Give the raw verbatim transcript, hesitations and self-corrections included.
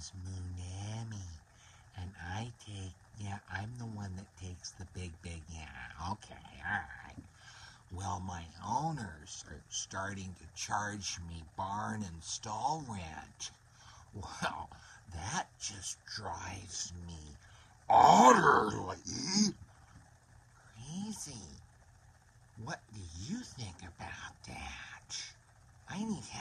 is Moonami, and I take, yeah, I'm the one that takes the big, big, yeah, okay, alright. Well, my owners are starting to charge me barn and stall rent. Well, that just drives me utterly crazy. What do you think about that? I need